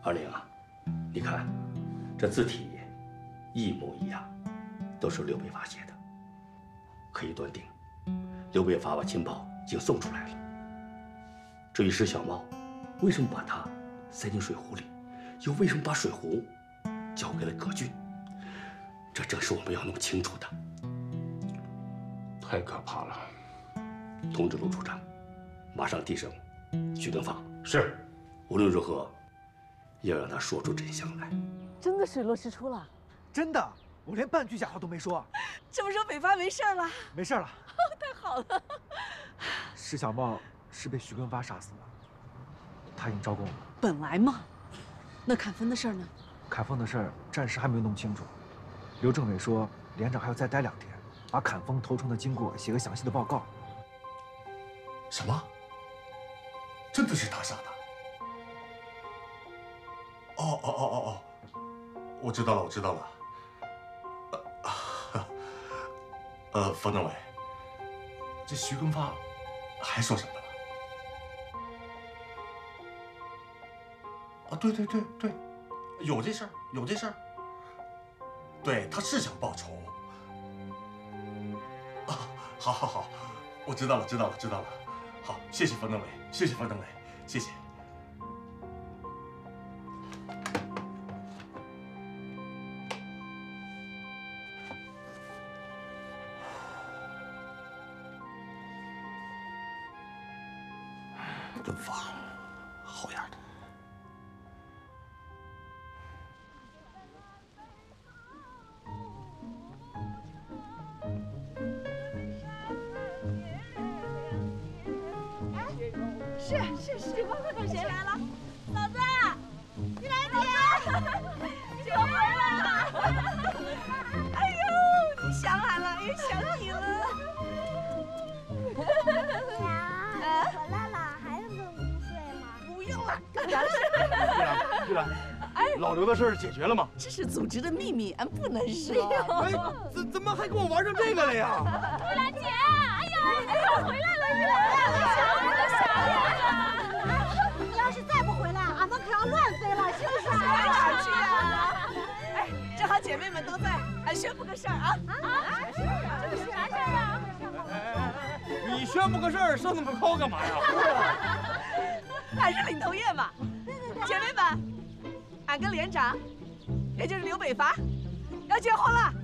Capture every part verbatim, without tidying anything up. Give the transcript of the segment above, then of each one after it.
二玲啊，你看这字体一模一样，都是刘备发写的，可以断定刘备发把情报已经送出来了。至于石小茂为什么把他塞进水壶里，又为什么把水壶交给了葛俊，这正是我们要弄清楚的。 太可怕了！ 通知陆处长，马上提升徐根芳。 是， 无论如何，也要让他说出真相来。 真的水落石出了？ 真的，我连半句假话都没说。 这么说北伐没事了？ 没事了。 太好了。 石小茂是被徐根发杀死的，他已经招供了。 本来嘛，那砍分的事儿呢？ 砍封的事儿暂时还没有弄清楚。刘政委说，连长还要再待两天，把砍封投诚的经过写个详细的报告。 什么？真的是他杀的？哦哦哦哦哦，我知道了，我知道了。呃，呃，方政委，这徐根发还说什么了？啊，对对对对，有这事儿，有这事儿。对，他是想报仇。啊，好好好，我知道了，知道了，知道了。好，谢谢方政委，谢谢方政委，谢谢。 顿发，好样的！ 是是是，谁来了？嫂子，玉兰姐，你怎么回来了？哎呦，你想俺了，也想你了。 娘，回来了，还用跟姑睡吗？ 不用了，干啥事？ 玉兰，玉兰，哎，老刘的事解决了吗？ 这是组织的秘密，俺不能说。 哎，怎怎么还跟我玩成这个了呀？ 玉兰姐，哎呀，哎呀，回来了，玉兰，我想你了，想你了。 你要是再不回来，俺们可要乱飞了，是不是？ 回哪儿去啊？哎，正好姐妹们都在，俺宣布个事儿啊！ 啊，这个是啥事儿啊？ 你宣布个事儿，上那么高干嘛呀？ 俺是领头雁嘛。姐妹们，俺跟连长，也就是刘北伐，要结婚了。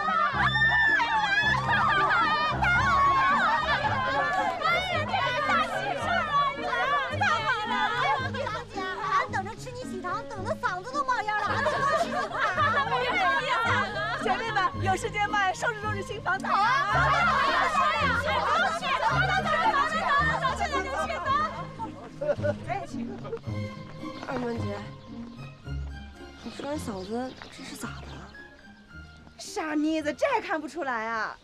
等的嗓子都冒烟了，俺们多吃一块。 姐妹们，有时间嘛，收拾收拾新房子。好啊！ 走呀，走呀，去，走走走走走走，现在就去走。 我也去。 二梦姐，你说俺嫂子这是咋的？ 傻妮子，这还看不出来啊？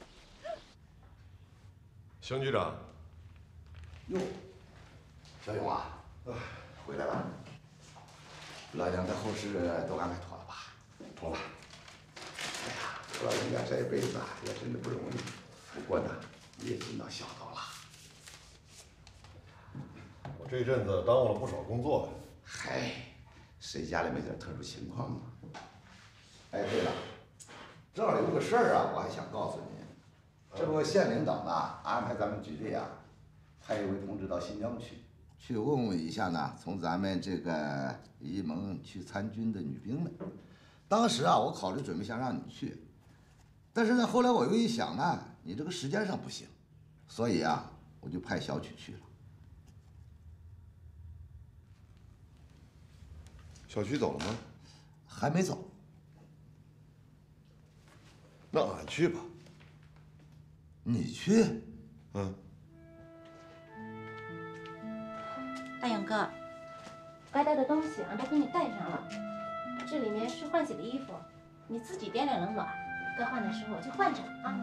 邢局长， 哟，小勇啊，回来了。老娘的后事都安排妥了吧？妥了。哎呀，老人家这一辈子啊，也真的不容易。不过呢，你也尽到孝道了。 我这阵子耽误了不少工作。 嗨，谁家里没点特殊情况啊？哎，对了，正好有个事儿啊，我还想告诉你。这不，县领导呢安排咱们局里啊，派一位同志到新疆去。去问问一下呢，从咱们这个沂蒙去参军的女兵们。当时啊，我考虑准备想让你去，但是呢，后来我又一想呢，你这个时间上不行，所以啊，我就派小曲去了。 小曲走了吗？ 还没走。 那俺去吧。 你去？ 嗯。 大勇哥，该带的东西俺都给你带上了。这里面是换洗的衣服，你自己掂量冷暖，该换的时候就换上啊。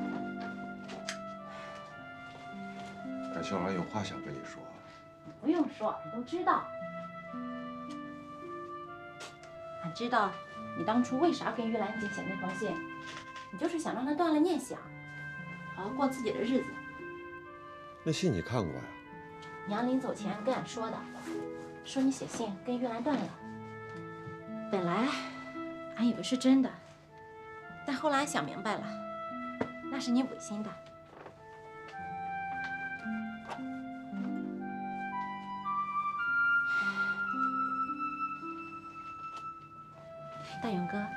俺小兰有话想跟你说。 不用说，俺都知道。俺知道你当初为啥跟玉兰姐写那封信，你就是想让她断了念想，好好过自己的日子。 那信你看过呀？ 娘临走前跟俺说的，说你写信跟玉兰断了， 本来俺以为是真的，但后来俺想明白了，那是你违心的。大勇哥，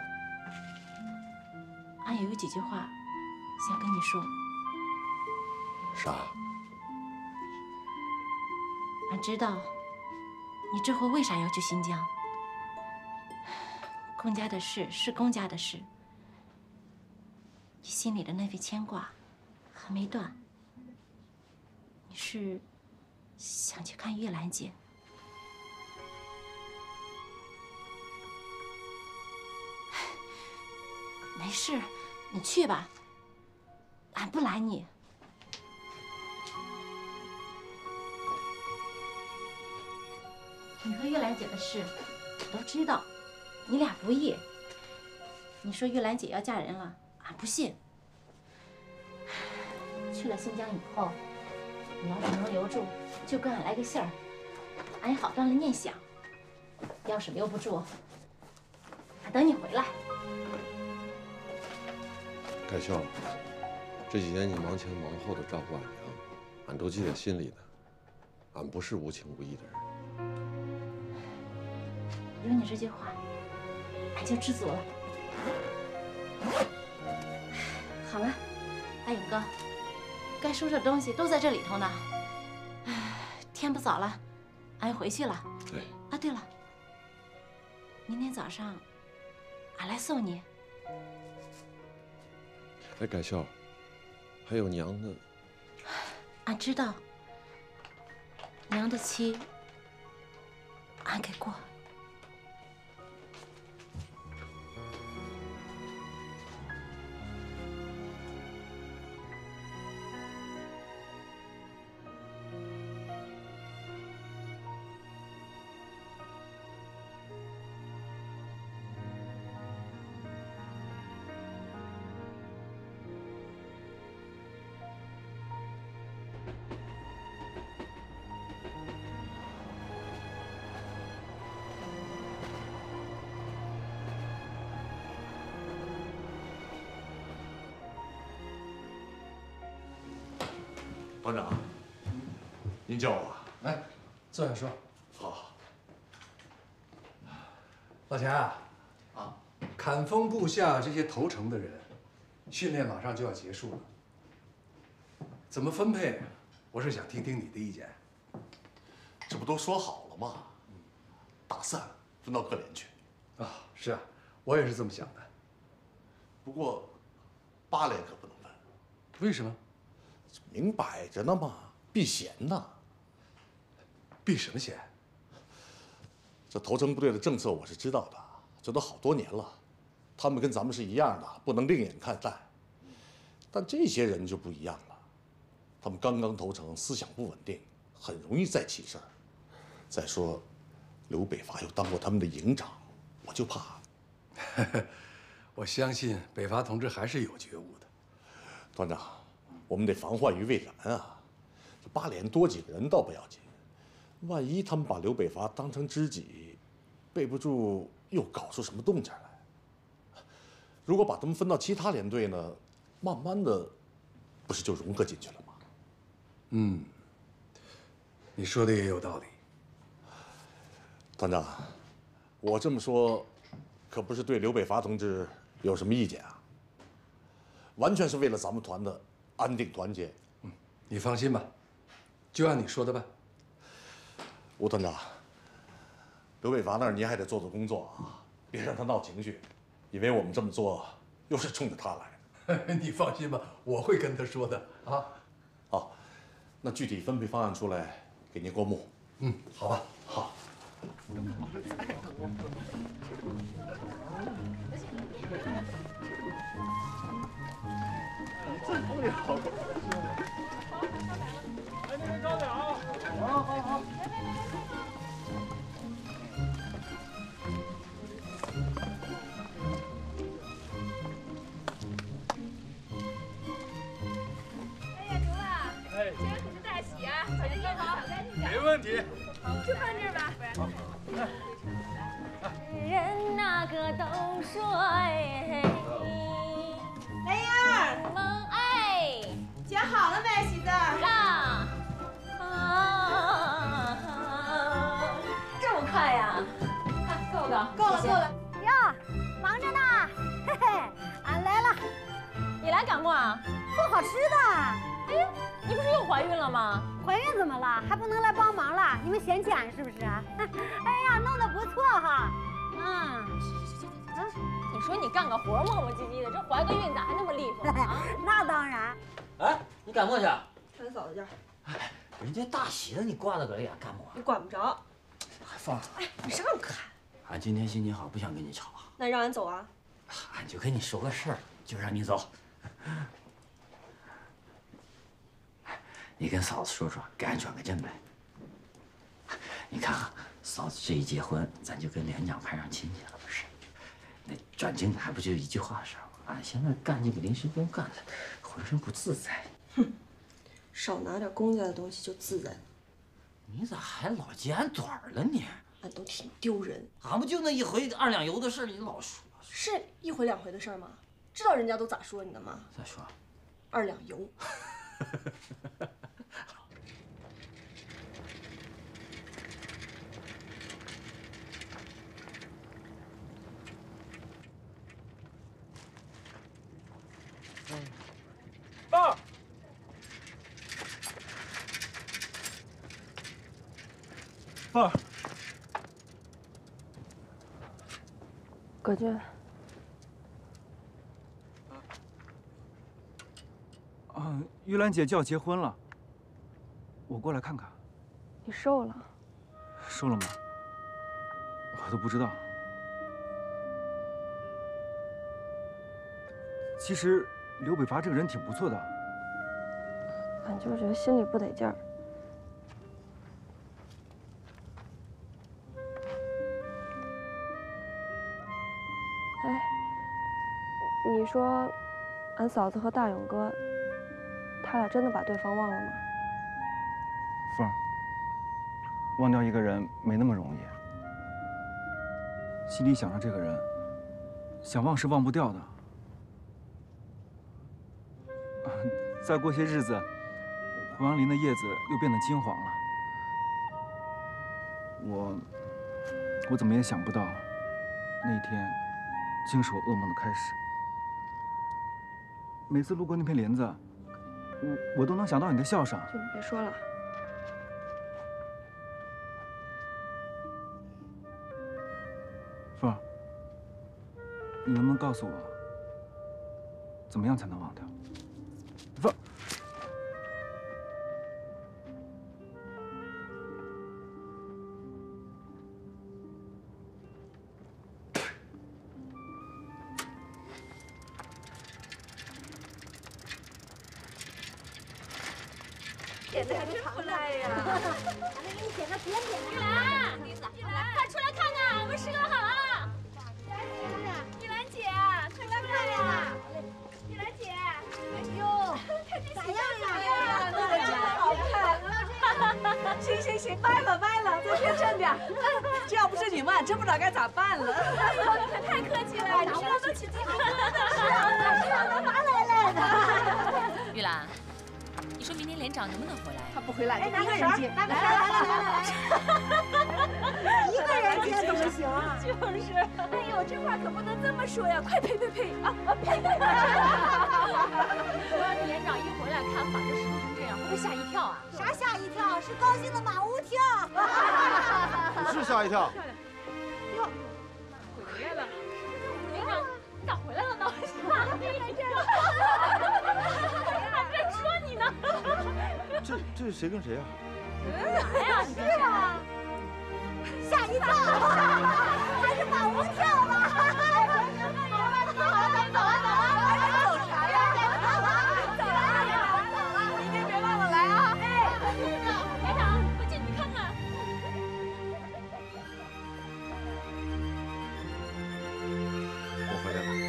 俺有几句话想跟你说。 啥？ 俺知道你这回为啥要去新疆。公家的事是公家的事，你心里的那份牵挂还没断。你是想去看玉兰姐？没事，你去吧，俺不拦你。你和玉兰姐的事我都知道，你俩不义。你说玉兰姐要嫁人了，俺不信。去了新疆以后，你要是能留住，就跟俺来个信儿，俺也好断了念想。要是留不住，俺等你回来。 盖笑，这几年你忙前忙后的照顾俺娘，俺都记在心里的。俺不是无情无义的人。 有你这句话，俺就知足了。好了，大勇哥，该收拾的东西都在这里头呢。天不早了，俺回去了。 对。 啊，对了，明天早上俺来送你。 哎，改笑，还有娘的。 俺知道，娘的妻，俺给过。 团长，您叫我？ 来，坐下说。 好。 老钱啊，啊，砍风部下这些投诚的人，训练马上就要结束了，怎么分配？我是想听听你的意见。 这不都说好了吗？打散分到各连去。 啊，是啊，我也是这么想的。 不过，八连可不能分。 为什么？ 明摆着呢嘛，避嫌呢。 避什么嫌？ 这投诚部队的政策我是知道的，这都好多年了，他们跟咱们是一样的，不能另眼看待。但这些人就不一样了，他们刚刚投诚，思想不稳定，很容易再起事儿。再说，刘北伐又当过他们的营长，我就怕。 我相信北伐同志还是有觉悟的。 团长，我们得防患于未然啊！这八连多几个人倒不要紧，万一他们把刘北伐当成知己，备不住又搞出什么动静来。如果把他们分到其他连队呢，慢慢的，不是就融合进去了吗？ 嗯，你说的也有道理。 团长，我这么说，可不是对刘北伐同志有什么意见啊，完全是为了咱们团的安定团结。 嗯，你放心吧，就按你说的办。 吴团长，刘北伐那儿您还得做做工作啊，别让他闹情绪，因为我们这么做又是冲着他来的。你放心吧，我会跟他说的啊。 好，那具体分配方案出来给您过目。 嗯，好吧， 好。 这不了。来，你们招点啊！好，好，好。 哎呀，牛啊！哎，今儿可是大喜啊！把这衣服扫干净点。 没问题。 就放这儿吧。 好。 人呐。 都说哎。 兰英儿， 萌哎， 剪好了没，喜子？ 上。啊，这么快呀？看够不够？ 够了，够了。 哟，忙着呢，嘿嘿，俺来了。 你来干嘛？ 做好吃的。 哎，你不是又怀孕了吗？ 怀孕怎么了？还不能来帮忙了？你们嫌弃俺是不是？哎呀，弄得不错哈。嗯。 你说你干个活磨磨唧唧的，这怀个孕咋还那么利索啊？ 那当然。 哎，你干嘛去？ 上嫂子家。 哎，人家大喜的，你挂在这里干嘛？ 你管不着。 还放？ 哎，你让开。 俺今天心情好，不想跟你吵。 那让俺走啊？ 俺就跟你说个事儿，就让你走。你跟嫂子说说，给俺转个正呗。你看啊，嫂子这一结婚，咱就跟连长派上亲戚了，不是？那转正还不就一句话的事儿吗？俺现在干这个临时工干的，浑身不自在。 哼，少拿点公家的东西就自在了。 你咋还老揭俺短儿了你？ 俺都挺丢人。 俺不就那一回二两油的事儿，你老说。 是一回两回的事儿吗？知道人家都咋说你的吗？ 咋说？ 二两油。 爸，爸， 葛俊， 啊，玉兰姐就要结婚了，我过来看看。 你瘦了？ 瘦了吗？我都不知道。其实刘北伐这个人挺不错的。 俺就是觉得心里不得劲儿。哎，你说，俺嫂子和大勇哥，他俩真的把对方忘了吗？ 凤儿，忘掉一个人没那么容易。心里想着这个人，想忘是忘不掉的。再过些日子，胡杨林的叶子又变得金黄了。我，我怎么也想不到，那一天，竟是我噩梦的开始。每次路过那片林子，我我都能想到你的笑声。 就你别说了。 凤儿，你能不能告诉我，怎么样才能忘掉？凤儿。 点的还真不赖呀！俺们给你点个扁扁的。 玉兰，玉兰，快出来看看，我们师哥好啊！ 玉兰姐，快来看呀！玉兰姐，哎呦， 咋样呀？ 弄得真好看！行行行，掰了掰了，再贴正点。这要不是你们，俺真不知道该咋办了。 哎呦，你可太客气了，你说都起鸡皮疙瘩。 是啊，是啊，都麻来来的。 玉兰，你说明天连长能不能回来？ 他不回来， 哎， 就拿个一个人接。 来来来来来来，一个人接怎么行啊？ 就是，哎呦，这话可不能这么说呀！快呸呸呸啊啊呸呸！ 我要是连长一回来看把这石头成这样，会不会吓一跳啊？ 啥吓一跳？是高兴的马无跳。 是吓一跳。 哟， 回来了，连长咋回来了呢？俺正说你呢。 这这是谁跟谁啊？ 来呀！你是啊，吓一跳，还是马无跳吧？走啊走啊走啊走啊！ 走啥呀？ 走啊！ 明天别忘了来啊！ 哎，连长，快进去看看。 我回来了。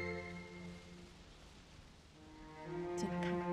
进来看看。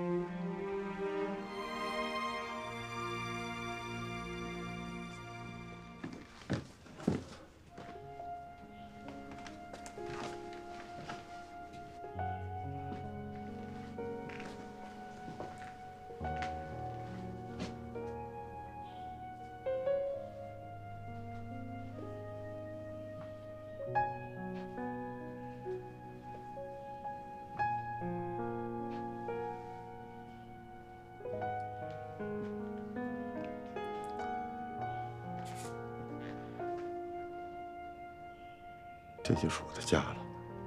这就是我的家了。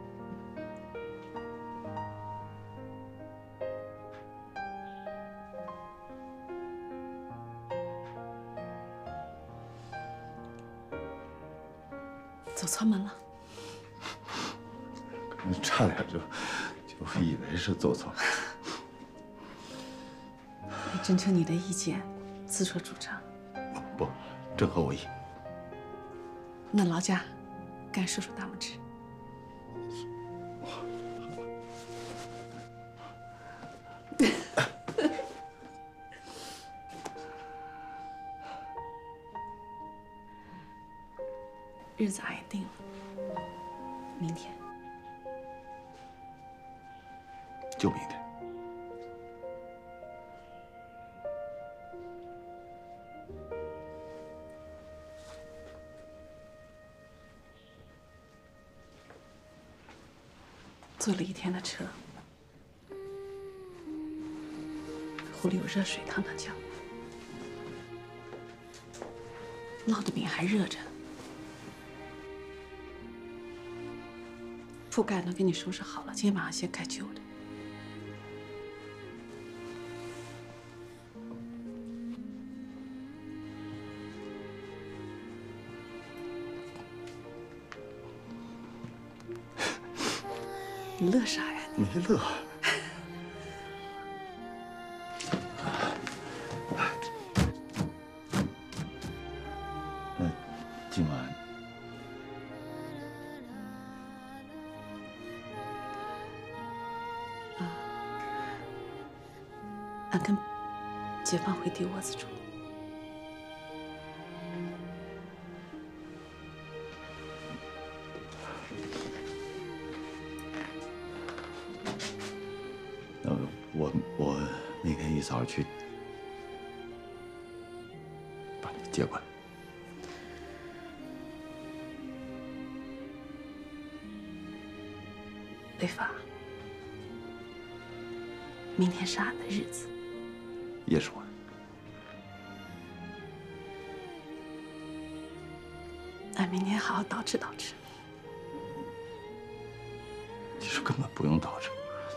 走错门了， 差点就就以为是走错了。 你征求你的意见，自作主张。 不，正合我意。 那劳驾，干叔叔大拇指。日子俺也定了，明天。 就明天。 坐了一天的车，壶里有热水烫烫脚，烙的饼还热着。 铺盖都给你收拾好了，今天晚上先盖旧的。你乐啥呀？ 没乐。那今晚。 俺跟解放回地窝子住。 那我我明天一早去把你接过来。 北法，明天是俺的日子。 也是我的。 俺明天好好捯饬捯饬。 其实根本不用捯饬。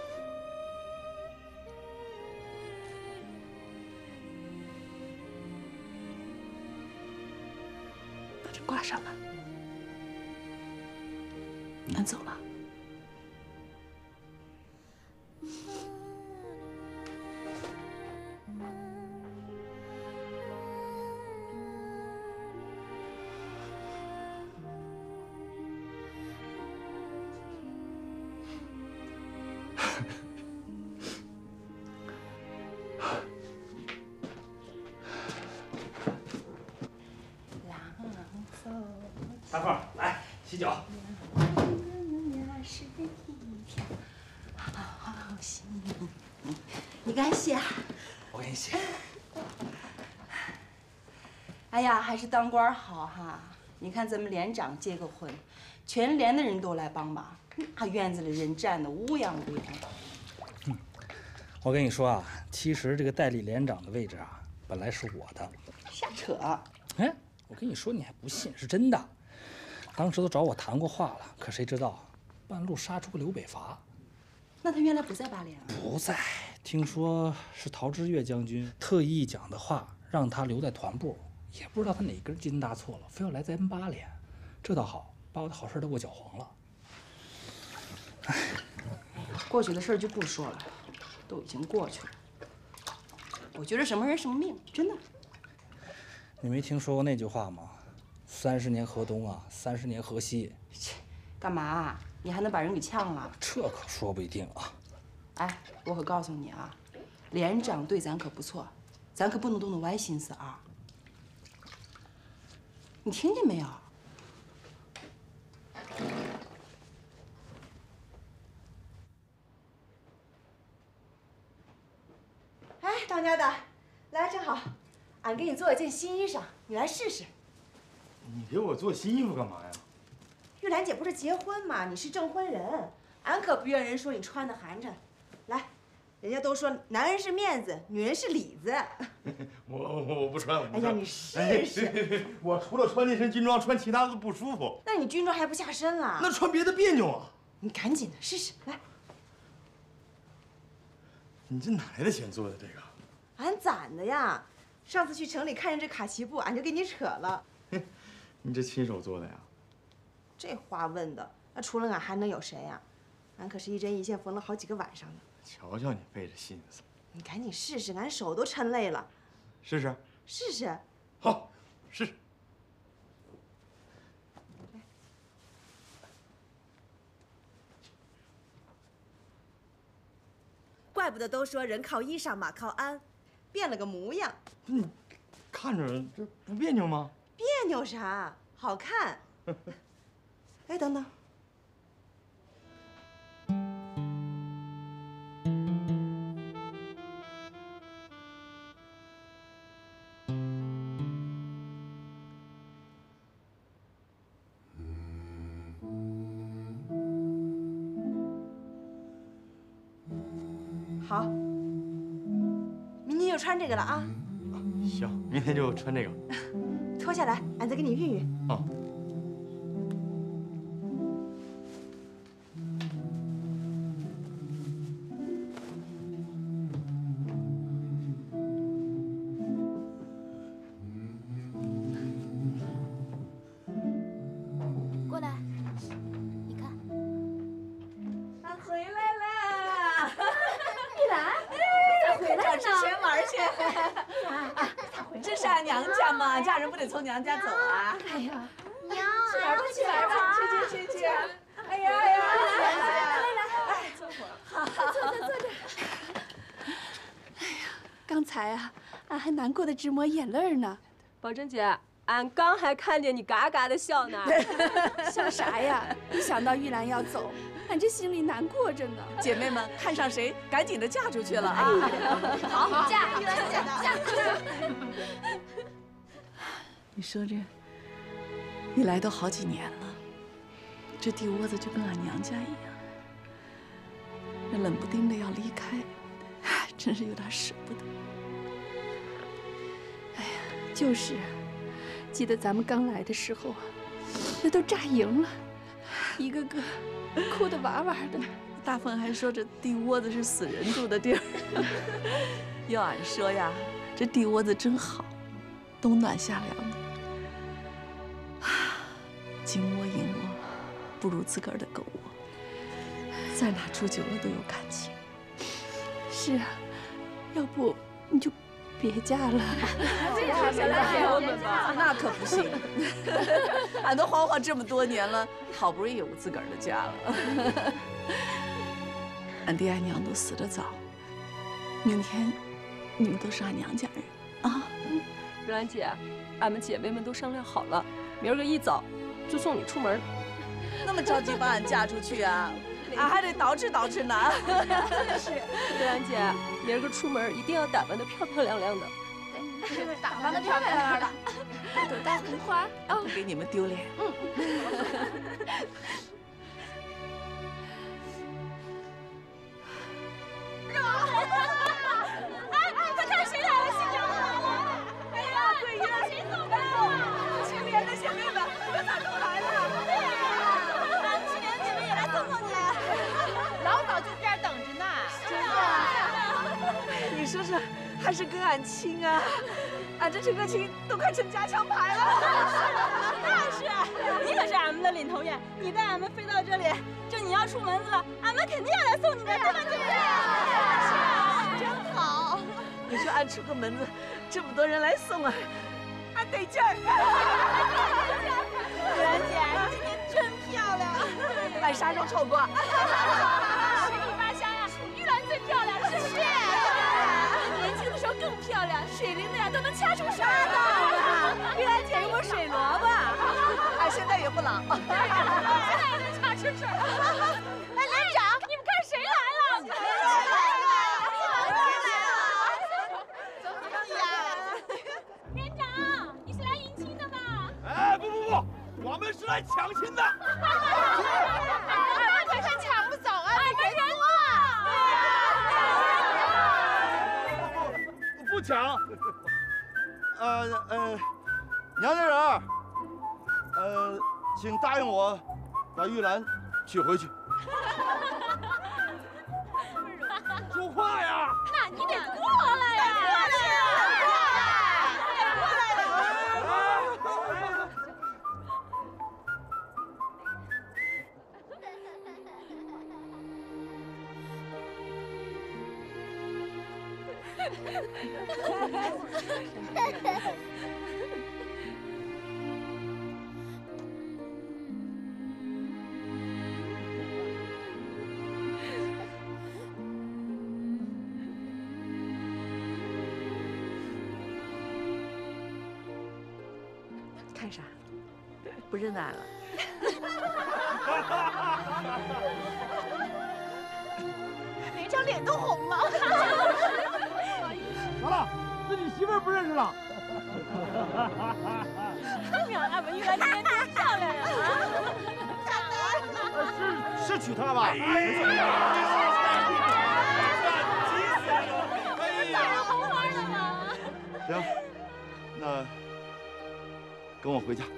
把这挂上吧。俺走了。 大凤，来洗脚。 你敢洗啊？ 我给你洗。 哎呀，还是当官好哈！你看咱们连长结个婚，全连的人都来帮忙，那院子里人站的乌泱乌泱。 嗯，我跟你说啊，其实这个代理连长的位置啊，本来是我的。 瞎扯！ 哎，我跟你说，你还不信，是真的。 当时都找我谈过话了，可谁知道，半路杀出个刘北伐。 那他原来不在八连啊？ 不在，听说是陶知岳将军特意讲的话，让他留在团部。也不知道他哪根筋搭错了，非要来咱八连。这倒好，把我的好事都给我搅黄了。 哎，过去的事就不说了，都已经过去了。我觉得什么人什么命，真的。 你没听说过那句话吗？ 三十年河东啊，三十年河西。 干嘛？你还能把人给呛了？ 这可说不一定啊。 哎，我可告诉你啊，连长对咱可不错，咱可不能动那歪心思啊。你听见没有？ 哎，当家的，来正好，俺给你做一件新衣裳，你来试试。 你给我做新衣服干嘛呀？ 玉兰姐不是结婚吗？你是证婚人，俺可不愿人说你穿的寒碜。来， 人家都说男人是面子，女人是里子。 我我我不穿，我不穿。 哎呀，你试试。 我除了穿那身军装，穿其他的都不舒服。 那你军装还不下身了？ 那穿别的别扭啊。 你赶紧的试试来。 你这哪来的钱做的这个？ 俺攒的呀。上次去城里看见这卡其布，俺就给你扯了。 你这亲手做的呀？ 这话问的，那除了俺还能有谁呀？俺可是一针一线缝了好几个晚上呢。 瞧瞧你费这心思。 你赶紧试试，俺手都抻累了。 试试。 试试。 好，试试。 怪不得都说人靠衣裳，马靠鞍，变了个模样。 你看着这不别扭吗？ 别扭啥？好看。哎，等等。好，明天就穿这个了啊！ 行，明天就穿这个。 脱下来，俺再给你熨熨。 啊。 过来，你看。 俺回来了。 玉兰，你咋回来了？ 找志轩玩去。 啊，咋回来？ 这是俺娘家嘛，嫁人不得从娘家走啊？ 哎呀， 娘，去玩吧，去玩吧，去去去去。哎呀哎呀，来来来来，坐会儿。 好，坐着坐着。哎呀，刚才啊，俺还难过的直抹眼泪呢。 宝珍姐，俺刚还看见你嘎嘎的笑呢。 笑啥呀？一想到玉兰要走，俺这心里难过着呢。 姐妹们，看上谁，赶紧的嫁出去了啊！ 好，好，嫁， 玉兰姐，嫁出去。 你说这一来都好几年了，这地窝子就跟俺娘家一样，这冷不丁的要离开，真是有点舍不得。 哎呀，就是，记得咱们刚来的时候啊，那都炸营了，一个个哭得哇哇的。 大凤还说这地窝子是死人住的地儿，要俺说呀，这地窝子真好，冬暖夏凉的。金窝银窝不如自个儿的狗窝，在哪住久了都有感情。 是啊，要不你就别嫁了。 别嫁了，给我们吧。那可不行，俺都惶惶这么多年了，好不容易有个自个儿的家了。俺爹俺娘都死得早，明天你们都是俺娘家人啊。 玉兰姐，俺们姐妹们都商量好了，明儿个一早就送你出门。 那么着急把俺嫁出去啊？俺还得捯饬捯饬呢。 是，玉兰姐，明儿个出门一定要打扮得漂漂亮亮的。 对，打扮得漂漂亮亮的，带朵大红花， 哦，不给你们丢脸。嗯。 哎，快看谁来了！新娘子来了！哎呀，对呀，谁走的啊？ 青莲的姐妹们，你们咋都来了？ 对呀，俺青莲姐妹也来送送你。 老早就这儿等着呢。 真的。 你说说，还是跟俺亲啊？俺这这个亲都快成加强牌了。 那是，你可是俺们的领头雁，你带俺们飞到这里，这你要出门子了，俺们肯定要来送你的，对吧，姐姐？ 是啊，真好。你说俺出个门子，这么多人来送俺，俺得劲儿。 玉兰姐，你今天真漂亮， 俺啥时候丑过？ 十里八乡呀，楚玉兰最漂亮，是不是？年轻的时候更漂亮，水灵的呀都能掐出水来。玉兰姐又不是水萝卜，俺现在也不老。 现在也能掐出水。哎，连长，你们看谁来了？来了，来了！怎么样？连长，你是来迎亲的吧？ 哎，不不不，我们是来抢亲的。 快快抢不走啊！你们人呢？ 抢。呃呃，娘家人儿，呃，请答应我，把玉兰娶回去。说话呀！ 那你得过来呀！过来呀！过来了！ 看啥？不认俺了？ 连长脸都红了。 咋了？自己媳妇儿不认识了？ 娘，俺们玉兰今天多漂亮呀！啊！ 是是娶她吧？ 急死了！咋了？红花了吗？ 行，那跟我回家。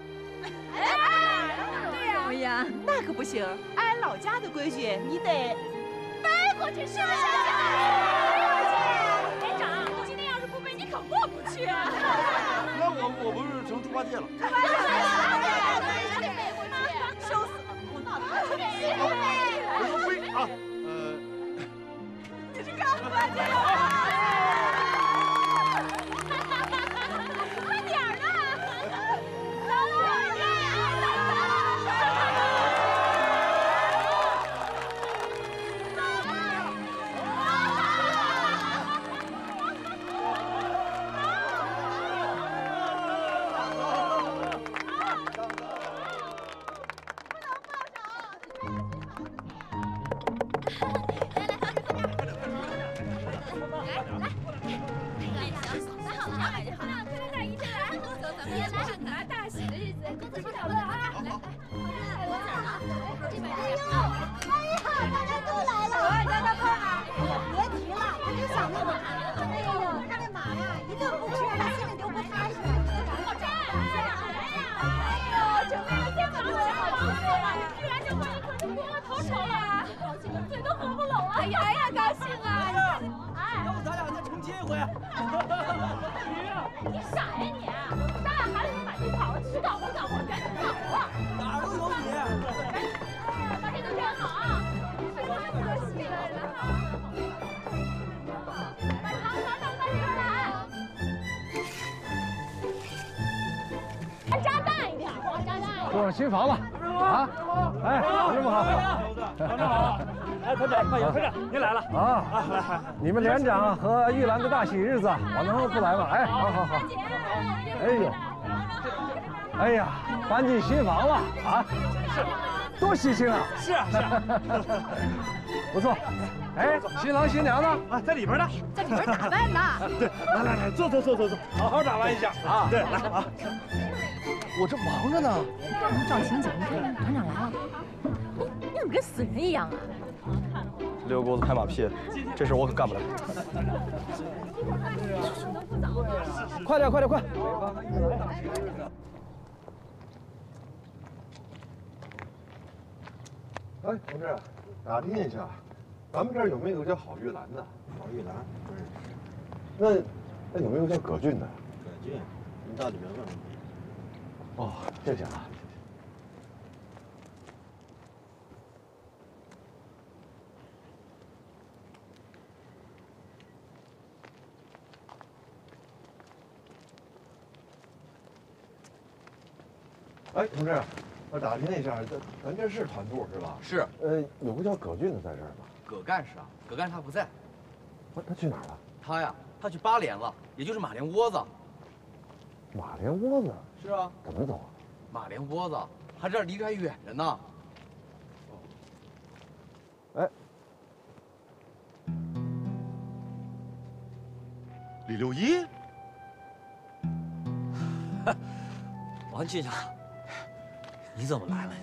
对呀。哎呀，那可不行，按老家的规矩，你得背过去，是不是？连长，今天要是不背，你可过不去。 那我我不是成猪八戒了？ 猪八戒，背过去， 收死了！我哪能背？ 我说背啊，呃， 你是干猪八戒呀？ 快点儿的！走了，你傻呀你！咱俩还是满地跑，去干活干活，赶紧干活。哪儿都有你。哎，把这都填好啊！快点，可惜了。把糖糖糖在这儿来。还炸弹一点，往炸弹一点。 住上新房了啊！哎，老师傅好。 老师好。哎，团长，快点，快点，您来了啊！ 啊，来来， 你们连长和玉兰的大喜日子，我能不来吗？哎，好好好。哎呦，哎呀，搬进新房了啊！是，多喜庆啊！ 是啊是啊， 不错。哎，新郎新娘呢？ 啊，在里边呢， 在里边打扮呢。 对，来来来，坐坐坐坐坐，好好打扮一下啊！对，来啊。 我这忙着呢。 赵晴姐，你看团长来了，你怎么跟死人一样啊？ 遛钩子拍马屁，这事我可干不了。快点，快点，快！ 哎，同志，打听一下，咱们这儿有没有叫郝玉兰的？ 郝玉兰不认识。 那那有没有叫葛俊的？ 葛俊，您到里面问问。 哦，谢谢啊。哎，同志，我打听一下，咱咱这是团部是吧？ 是。 呃，有个叫葛俊的在这儿吗？ 葛干事啊，葛干他不在。 他他去哪儿了？ 他呀，他去八连了，也就是马连窝子。 马连窝子？ 是啊。 怎么走啊？ 马连窝子，他这儿离这还远着呢。 哎， 李六一。 王局长，你怎么来了？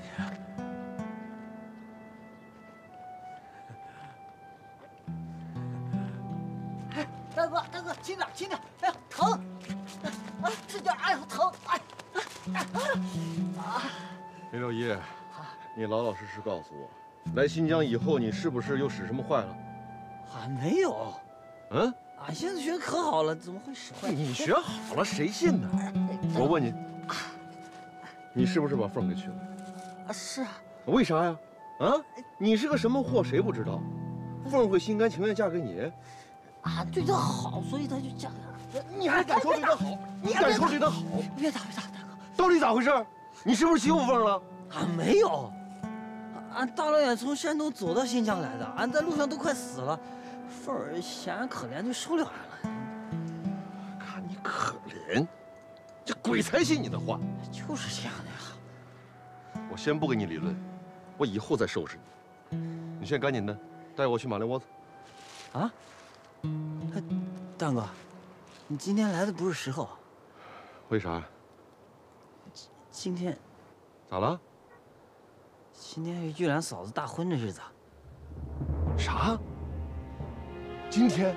哎，大哥，大哥，轻点，轻点！ 哎呀，疼！啊，这点，哎呀，疼！哎，哎，啊！ 林六一，你老老实实告诉我，来新疆以后你是不是又使什么坏了？ 俺没有。 嗯？ 俺现在学得可好了，怎么会使坏？ 你学好了，谁信呢？我问你，你是不是把凤给娶了？ 啊，是啊。 为啥呀？啊，你是个什么货，谁不知道？凤会心甘情愿嫁给你？ 俺对她好，所以她就嫁给俺。 你还敢说对她好？你敢说对她好？ 别打，别打，大哥！ 到底咋回事？你是不是欺负凤了？ 俺没有。俺大老远从山东走到新疆来的，俺在路上都快死了。凤儿嫌俺可怜，就收留俺了。 看你可怜，这鬼才信你的话。 就是这样的呀。 我先不跟你理论，我以后再收拾你。你现在赶紧的带我去马连窝子。 啊？大哥，你今天来的不是时候。 为啥？ 今天咋了？ 今天是玉兰嫂子大婚的日子。 啥？今天？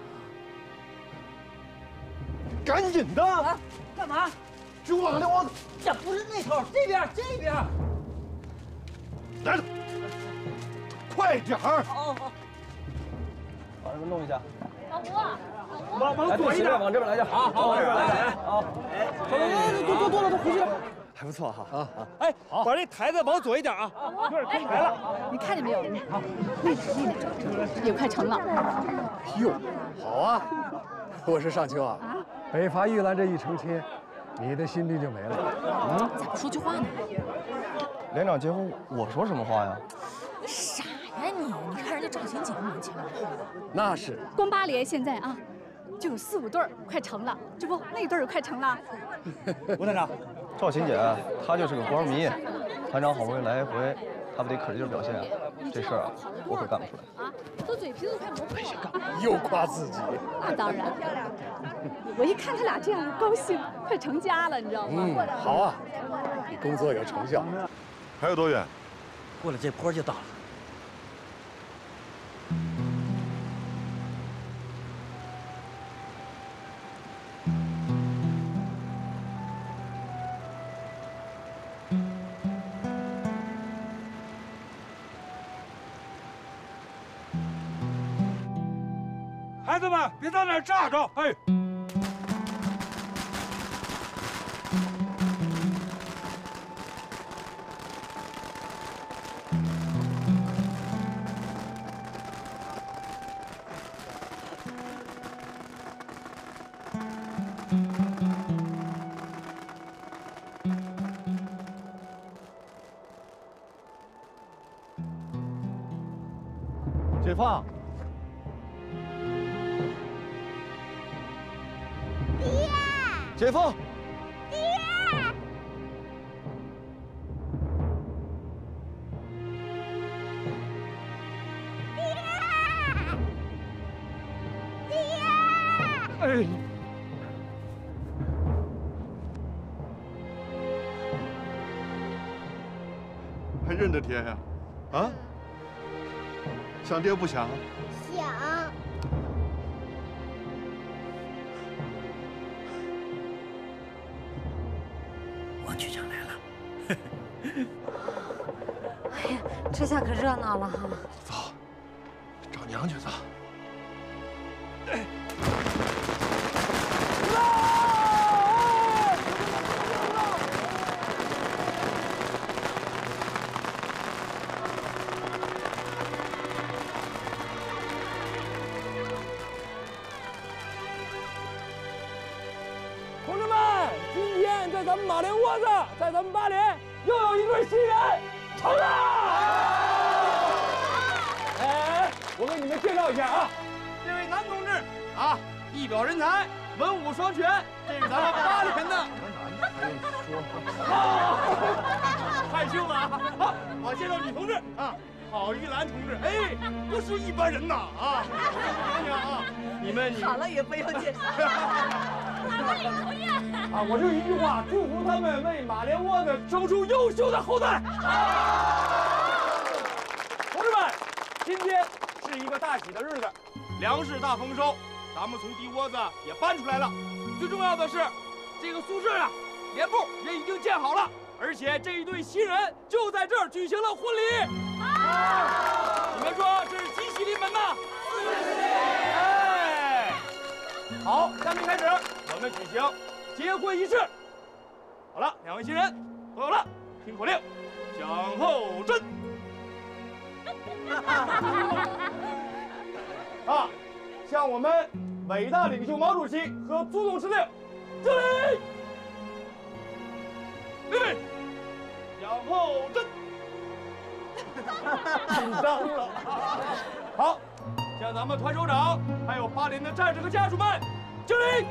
赶紧的！ 啊，干嘛？ 去马连窝子。 呀，不是那头，这边，这边。 来了，快点儿！ 好，好。 把他们弄一下。 老吴， 往往左一点，往这边来就好。好，往这边来，来，好。 哎，多多多了，都回去了。 还不错哈。 啊啊！哎，把这台子往左一点啊，有点空台了。 你看见没有？好，那个那个也快成了。 哟，好啊！我说尚秋啊，北伐玉兰这一成亲，你的心病就没了。 嗯，咋不说句话呢？ 连长结婚，我说什么话呀？ 你傻呀你！你看人家赵琴姐们年轻了。 那是。 光八连现在啊，就有四五对儿快成了，这不那对儿也快成了。 吴团长，赵琴姐她就是个官迷，团长好不容易来一回，她不得可劲儿表现啊？这事儿啊，我可干不出来。 啊，都嘴皮子都快磨破了。 又夸自己。 那当然。我一看他俩这样，高兴，快成家了，你知道吗？ 嗯，好啊，你工作有成效。 还有多远？ 过了这坡就到了。 孩子们，别在那儿站着！哎。 解放！ 爹！ 解放！ 爹！爹！爹！ 哎！还认得爹呀？啊？想爹不想？ 想。 王局长来了。 哎呀，这下可热闹了哈！ 走，找娘去走。 同志们，今天在咱们马连窝子，在咱们八连又有一对新人成了！哎，我给你们介绍一下啊，这位男同志啊，一表人才，文武双全，这是咱们八连的。害羞了啊！好，我介绍女同志啊，郝玉兰同志，哎，不是一般人呐啊！你看啊，你们好了，也不用介绍。 啊，我就一句话，祝福他们为马连窝子生出优秀的后代。同志们，今天是一个大喜的日子，粮食大丰收， 咱们从地窝子也搬出来了。最重要的是，这个宿舍啊，连部也已经建好了，而且这一对新人就在这儿举行了婚礼。啊！你们说这是几喜临门呐？四喜！哎，好，下面开始我们举行结婚仪式。好了，两位新人都有了，听口令，向后震。啊，向我们伟大领袖毛主席和朱总司令敬礼！预备，向后震。紧张了。好，向咱们团首长还有八连的战士和家属们敬礼！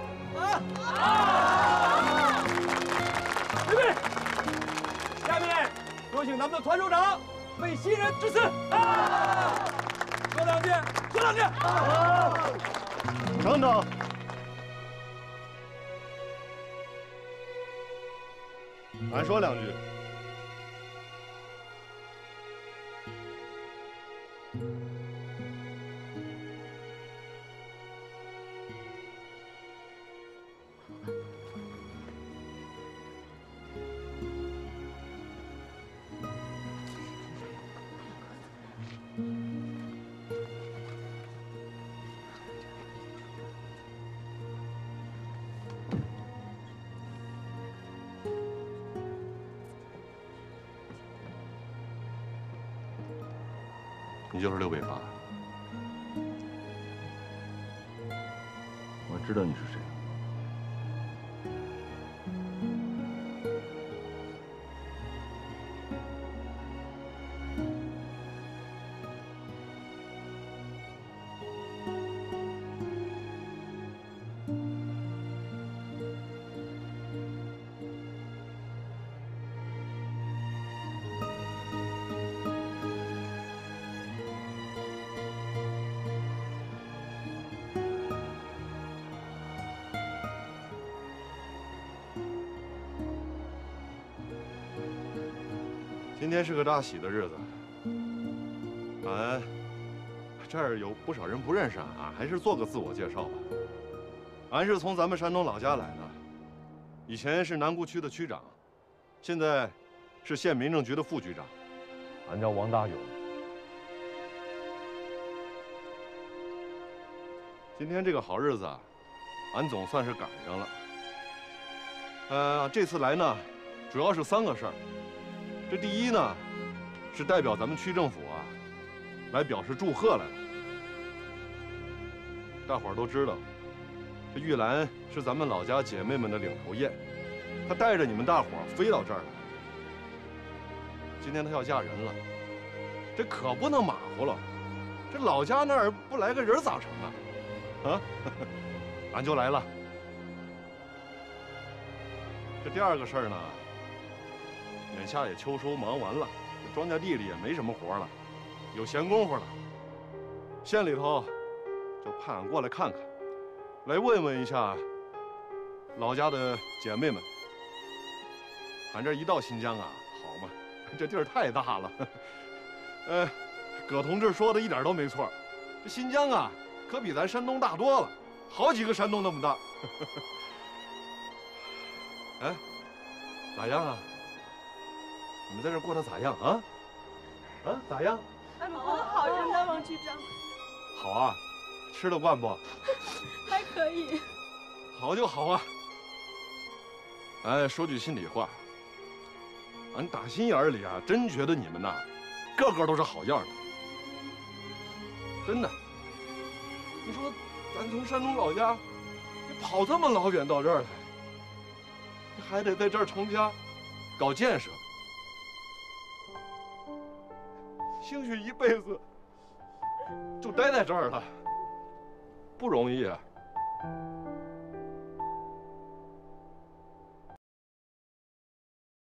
啊！预备，下面有请咱们的团首长为新人致辞。啊！说两句，说两句。啊！ 等等。俺说两句。你就是刘北伐，我知道你是谁。今天是个大喜的日子，俺这儿有不少人不认识俺，俺还是做个自我介绍吧。俺是从咱们山东老家来的，以前是南固区的区长，现在是县民政局的副局长。俺叫王大勇。今天这个好日子啊，俺总算是赶上了。呃，这次来呢，主要是三个事儿。这第一呢，是代表咱们区政府啊，来表示祝贺来了。大伙儿都知道，这玉兰是咱们老家姐妹们的领头雁，她带着你们大伙儿飞到这儿来。今天她要嫁人了，这可不能马虎了。这老家那儿不来个人咋成啊？啊，俺就来了。这第二个事儿呢？眼下也秋收忙完了，这庄稼地里也没什么活了，有闲工夫了。县里头就派俺过来看看，来问问一下老家的姐妹们。俺这一到新疆啊，好嘛，这地儿太大了。呃，葛同志说的一点都没错，这新疆啊，可比咱山东大多了，好几个山东那么大。哎，咋样啊？你们在这过得咋样啊？啊，咋样？ 俺们过得好着呢，王局长。 好啊，吃得惯不？ 还可以。 好就好啊。哎，说句心里话，俺打心眼里啊，真觉得你们呐，个个都是好样的。真的。你说，咱从山东老家，你跑这么老远到这儿来，你还得在这儿成家，搞建设。兴许一辈子就待在这儿了，不容易啊。